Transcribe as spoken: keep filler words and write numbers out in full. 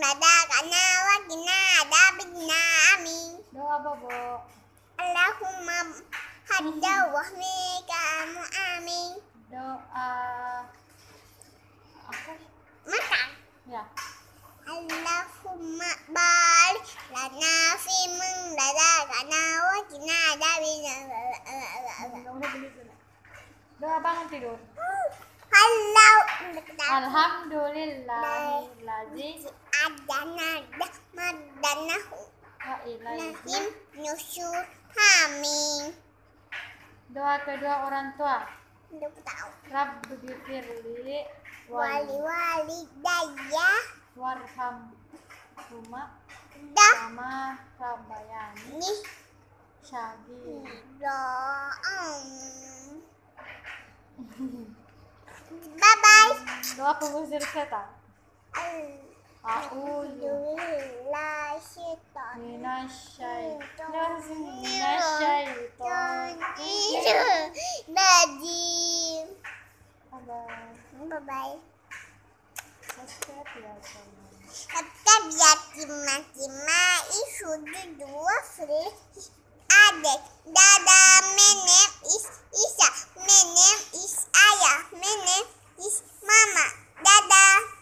razaqana wa qina adzabannar. Amin. Doa bobo. Allahumma hadda wa hmika amin. Doa apa? Makan. Ya. Allahumma barik lana fi man razaqana wa qina adzabannar. Nggak usah beli dulu. Doa bangun tidur. Allah Alhamdulillahilladzi adana madanahu wa ilaihi. nahim nusyur. Amin. Doa kedua orang tua. Tidak tahu. Rabbighfirli Wali wali daya warhamhuma dah kama rabbayani nih shaghira. Bye bye. Doa pengusir setan. A'udzu minasyaitonir Rajim. rajim. Bye bye. Subscribe ya channel. Tetap yatima tima isudu dua free adek. Dadah, menem is Isa, menem is ayah, menem is mama. Dadah.